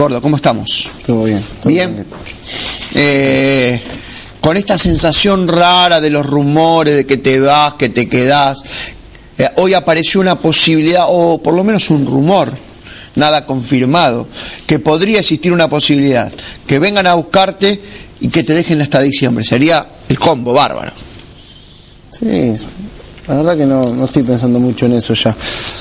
Gordo, ¿cómo estamos? Todo bien. Bien. Con esta sensación rara de los rumores de que te vas, que te quedás, hoy apareció una posibilidad, o por lo menos un rumor, nada confirmado, que podría existir una posibilidad, que vengan a buscarte y que te dejen hasta diciembre. Sería el combo bárbaro. Sí, la verdad que no estoy pensando mucho en eso ya.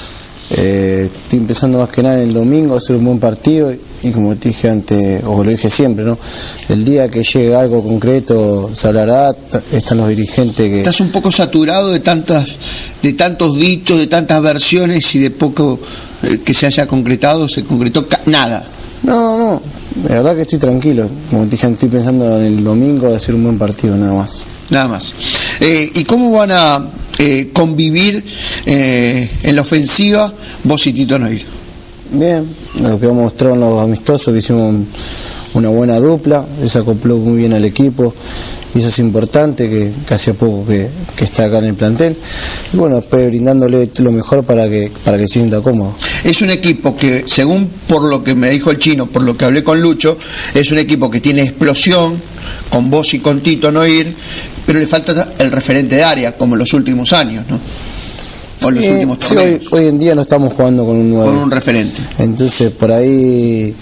Estoy pensando más que nada en el domingo, hacer un buen partido y como te dije antes, o lo dije siempre, ¿no? El día que llegue algo concreto se hablará, están los dirigentes que... Estás un poco saturado de tantos dichos, de tantas versiones y de poco que se haya concretado, se concretó nada. No, la verdad que estoy tranquilo, como te dije, estoy pensando en el domingo de hacer un buen partido, nada más. Nada más. ¿Y cómo van a convivir en la ofensiva vos y Tito Noir? Bien, lo que hemos mostrado en los amistosos, que hicimos una buena dupla, se acopló muy bien al equipo, y eso es importante, que hacía poco que está acá en el plantel, y bueno, después brindándole lo mejor para que se sienta cómodo. Es un equipo que, según por lo que me dijo el Chino, por lo que hablé con Lucho, es un equipo que tiene explosión, con vos y con Tito Noir, pero le falta el referente de área, como en los últimos años, ¿no? O en los últimos torneos. Sí, hoy en día no estamos jugando con un 9. Con un referente. Entonces, por ahí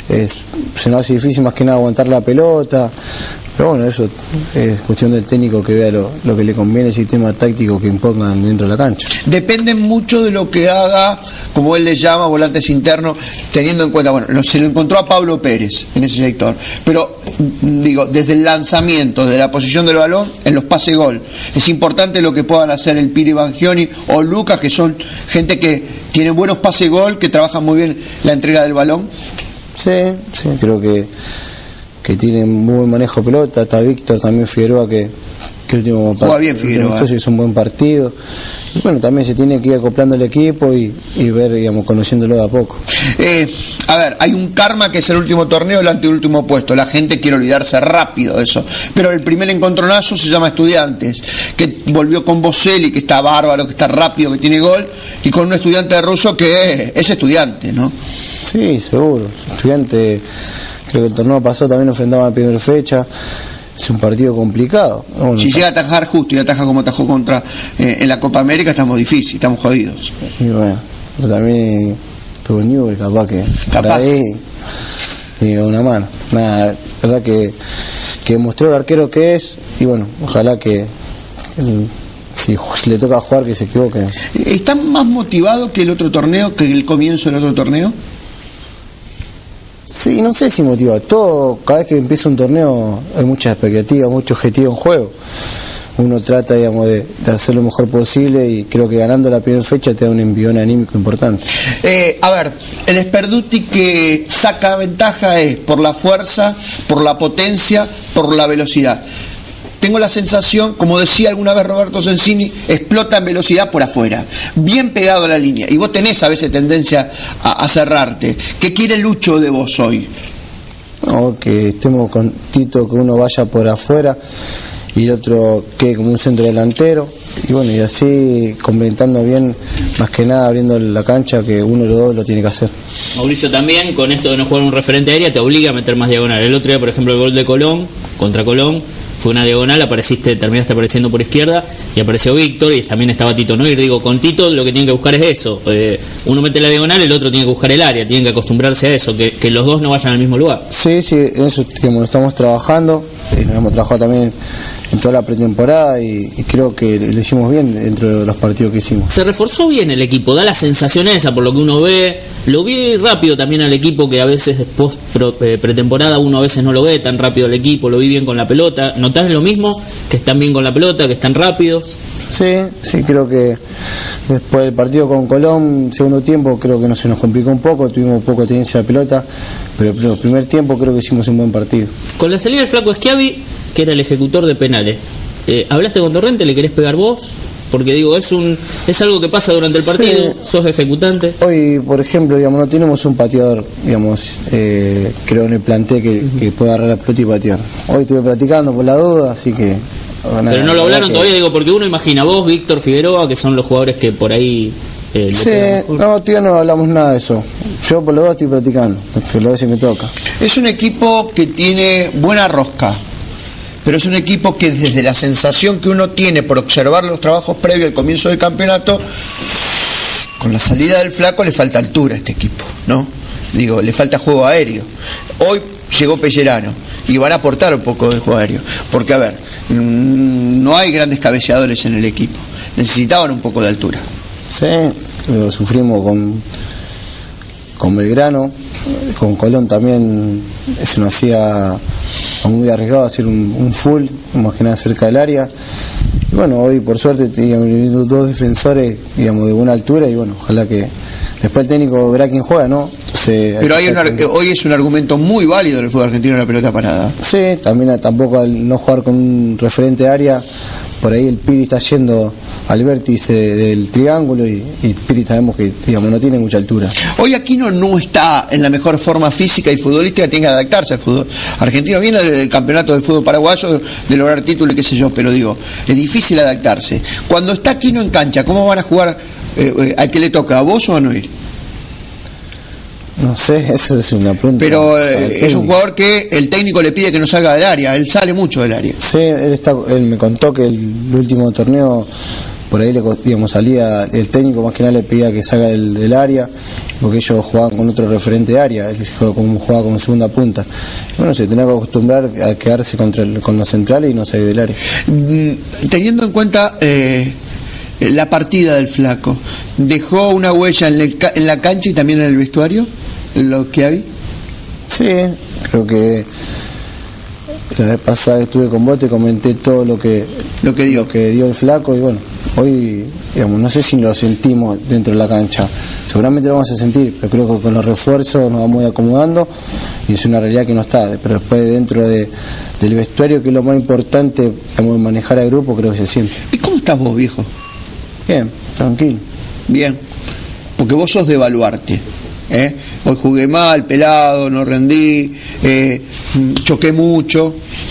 se nos hace difícil más que nada aguantar la pelota. Pero bueno, eso es cuestión del técnico que vea lo que le conviene, el sistema táctico que impongan dentro de la cancha. Depende mucho de lo que haga, como él le llama, volantes internos, teniendo en cuenta, bueno, se lo encontró a Pablo Pérez en ese sector, pero digo, desde el lanzamiento, de la posición del balón, en los pases gol, es importante lo que puedan hacer el Piri Bangioni o Lucas, que son gente que tiene buenos pases gol, que trabajan muy bien la entrega del balón. Sí, creo que tiene muy buen manejo de pelota. Está Víctor, también Figueroa, que el último partido hizo un buen partido. Y bueno, también se tiene que ir acoplando el equipo y ver, digamos, conociéndolo de a poco. A ver, hay un karma que es el último torneo, el anteúltimo puesto. La gente quiere olvidarse rápido de eso. Pero el primer encontronazo se llama Estudiantes, que volvió con Boselli, que está bárbaro, que está rápido, que tiene gol, y con un Estudiante de Russo que es Estudiante, ¿no? Sí, seguro. Estudiante... Creo que el torneo pasado también nos enfrentaba a la primera fecha. Es un partido complicado. Bueno, si llega a atajar justo y ataja como atajó contra en la Copa América, estamos difíciles, estamos jodidos. Y bueno, pero también tuvo Newell, capaz que capaz ahí digo una mano. Nada, verdad que mostró el arquero que es, y bueno, ojalá que si le toca jugar que se equivoque. ¿Están más motivados que el otro torneo, que el comienzo del otro torneo? Sí, no sé si motiva. Cada vez que empieza un torneo hay muchas expectativas, mucho objetivo en juego. Uno trata, digamos, de hacer lo mejor posible y creo que ganando la primera fecha te da un envión anímico importante. A ver, el Sperduti que saca ventaja es por la fuerza, por la potencia, por la velocidad. Tengo la sensación, como decía alguna vez Roberto Sensini, explota en velocidad por afuera, bien pegado a la línea, y vos tenés a veces tendencia a cerrarte. ¿Qué quiere Lucho de vos hoy? No, que estemos con Tito, que uno vaya por afuera y el otro quede como un centro delantero, y bueno, y así complementando bien, más que nada abriendo la cancha, que uno de los dos lo tiene que hacer. Mauricio, también con esto de no jugar un referente aérea te obliga a meter más diagonal. El otro día, por ejemplo, el gol de Colón contra Colón fue una diagonal, terminaste apareciendo por izquierda y apareció Víctor y también estaba Tito Noir. Digo, con Tito lo que tienen que buscar es eso, uno mete la diagonal, el otro tiene que buscar el área, tienen que acostumbrarse a eso, que los dos no vayan al mismo lugar. Sí, en eso estamos trabajando, nos hemos trabajado también en toda la pretemporada y creo que lo hicimos bien dentro de los partidos que hicimos. Se reforzó bien el equipo, da la sensación esa por lo que uno ve. Lo vi rápido también al equipo, que a veces después pretemporada uno a veces no lo ve tan rápido al equipo. Lo vi bien con la pelota. ¿Notás lo mismo? Que están bien con la pelota, que están rápidos. Sí, creo que después del partido con Colón, segundo tiempo, creo que se nos complicó un poco, tuvimos poca tenencia de pelota, pero el primer tiempo creo que hicimos un buen partido. Con la salida del flaco Schiavi, que era el ejecutor de penales, ¿hablaste con Torrente? ¿Le querés pegar vos? Porque digo, es algo que pasa durante el partido, sí. Sos ejecutante. Hoy, por ejemplo, digamos, no tenemos un pateador, digamos, creo en el plantel que pueda agarrar la pelota y patear. Hoy estuve practicando por la duda, así que... Pero no lo hablaron todavía, digo, porque uno imagina vos, Víctor, Figueroa, que son los jugadores que por ahí... sí, no, todavía no hablamos nada de eso. yo por lo menos estoy practicando, porque lo veces me toca. Es un equipo que tiene buena rosca, pero es un equipo que desde la sensación que uno tiene por observar los trabajos previos al comienzo del campeonato, con la salida del Flaco le falta altura a este equipo, ¿no? Digo, le falta juego aéreo. Hoy llegó Pellerano y van a aportar un poco de juego aéreo, porque a ver, no hay grandes cabeceadores en el equipo, necesitaban un poco de altura. Sí, lo sufrimos con Belgrano, con Colón también se nos hacía muy arriesgado hacer un full, más que nada cerca del área. Y bueno, hoy por suerte digamos, dos defensores digamos, de buena altura y bueno, ojalá que después el técnico verá quién juega, ¿no? Entonces, pero hoy es un argumento muy válido en el fútbol argentino la pelota parada. Sí, también tampoco al no jugar con un referente de área, por ahí el Piri está yendo al vértice del triángulo y Piri sabemos que digamos no tiene mucha altura. Hoy Aquino no está en la mejor forma física y futbolística, tiene que adaptarse al fútbol argentino. Viene del campeonato del fútbol paraguayo, de lograr título y qué sé yo, pero digo, es difícil adaptarse. Cuando está Aquino en cancha, ¿cómo van a jugar al que le toca, a vos o a Noir? No sé, eso es una pregunta. Pero es un jugador que el técnico le pide que no salga del área, él sale mucho del área. Sí, él me contó que el último torneo por ahí digamos, salía el técnico más que nada le pedía que salga del área, porque ellos jugaban con otro referente de área, él jugaba como segunda punta. Bueno, se tenía que acostumbrar a quedarse con los centrales y no salir del área. Teniendo en cuenta la partida del Flaco, ¿dejó una huella en la cancha y también en el vestuario? ¿Lo que hay? Sí, creo que la vez pasada que estuve con vos te comenté todo lo que dio el Flaco y bueno, hoy digamos, no sé si lo sentimos dentro de la cancha, seguramente lo vamos a sentir, pero creo que con los refuerzos nos vamos acomodando y es una realidad que no está, pero después dentro del vestuario, que es lo más importante, digamos, manejar al grupo, creo que se siente. ¿Y cómo estás vos, viejo? Bien, tranquilo. Bien, porque vos sos de evaluarte. Hoy jugué mal, pelado, no rendí, choqué mucho.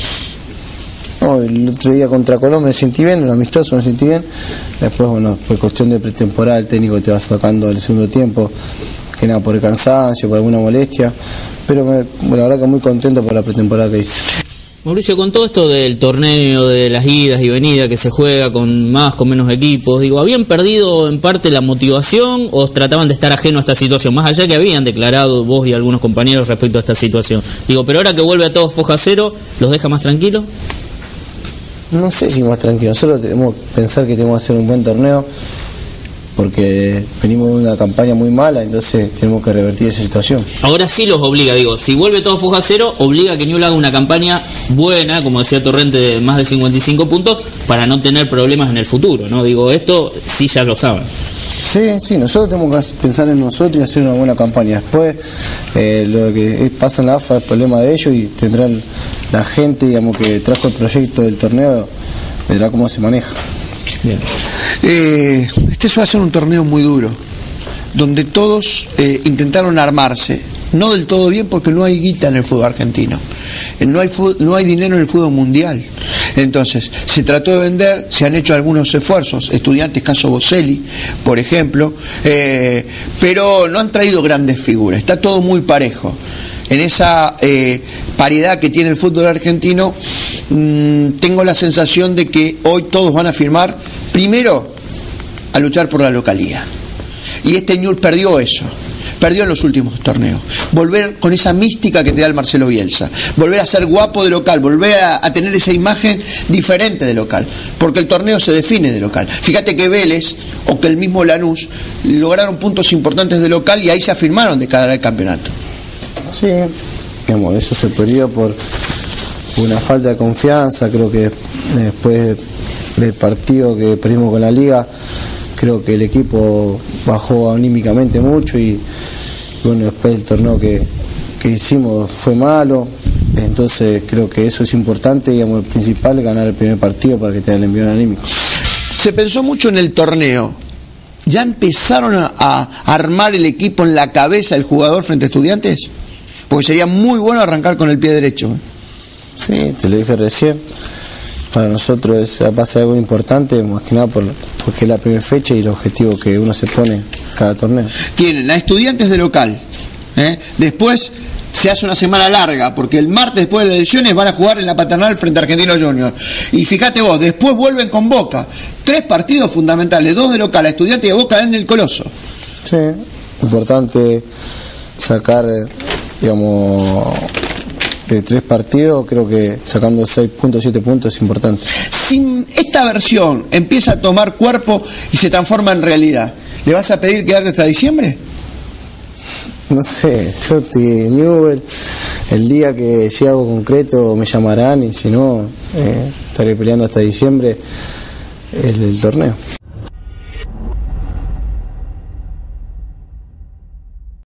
No, el otro día contra Colón me sentí bien, el amistoso me sentí bien. Después, bueno, fue cuestión de pretemporada, el técnico te va sacando el segundo tiempo, que nada por el cansancio, por alguna molestia. Pero la verdad que muy contento por la pretemporada que hice. Mauricio, con todo esto del torneo, de las idas y venidas que se juega con más, con menos equipos, digo, ¿habían perdido en parte la motivación o trataban de estar ajeno a esta situación? Más allá que habían declarado vos y algunos compañeros respecto a esta situación. Digo, pero ahora que vuelve a todos foja cero, ¿los deja más tranquilos? No sé si más tranquilos, nosotros tenemos que pensar que tenemos que hacer un buen torneo porque venimos de una campaña muy mala, entonces tenemos que revertir esa situación. Ahora sí los obliga, digo, si vuelve todo foja cero, obliga a que Newell's haga una campaña buena, como decía Torrente, de más de 55 puntos, para no tener problemas en el futuro, ¿no? Digo, esto sí ya lo saben. Sí, nosotros tenemos que pensar en nosotros y hacer una buena campaña. Después, lo que pasa en la AFA es problema de ellos y tendrán la gente, digamos, que trajo el proyecto del torneo, verá cómo se maneja. Bien. Este va a ser un torneo muy duro, donde todos intentaron armarse, no del todo bien porque no hay guita en el fútbol argentino, no hay dinero en el fútbol mundial. Entonces, se trató de vender, se han hecho algunos esfuerzos, Estudiantes, caso Boselli, por ejemplo, pero no han traído grandes figuras, está todo muy parejo. En esa paridad que tiene el fútbol argentino, tengo la sensación de que hoy todos van a firmar, primero, a luchar por la localía. Y este Newell's perdió eso. Perdió en los últimos torneos. Volver con esa mística que te da el Marcelo Bielsa. Volver a ser guapo de local. Volver a tener esa imagen diferente de local. Porque el torneo se define de local. Fíjate que Vélez o que el mismo Lanús lograron puntos importantes de local y ahí se afirmaron de cara al campeonato. Sí, digamos, eso se perdió por una falta de confianza. Creo que después del partido que perdimos con la Liga, creo que el equipo bajó anímicamente mucho y bueno, después del torneo que hicimos fue malo, entonces creo que eso es importante, digamos, el principal, ganar el primer partido para que te den el envío anímico. Se pensó mucho en el torneo, ¿ya empezaron a armar el equipo en la cabeza del jugador frente a Estudiantes? Porque sería muy bueno arrancar con el pie derecho. Sí, te lo dije recién. Para nosotros va a ser algo importante, más que nada porque es la primera fecha y el objetivo que uno se pone cada torneo. Tienen a Estudiantes de local, Después se hace una semana larga, porque el martes después de las elecciones van a jugar en la Paternal frente a Argentinos Juniors. Y fíjate vos, después vuelven con Boca. 3 partidos fundamentales, 2 de local, Estudiantes y de Boca en el Coloso. Sí, importante sacar, digamos, de 3 partidos, creo que sacando 6 puntos, 7 puntos es importante. Si esta versión empieza a tomar cuerpo y se transforma en realidad, ¿le vas a pedir quedarte hasta diciembre? No sé, yo Newell, el día que llegue algo concreto me llamarán y si no, estaré peleando hasta diciembre el torneo.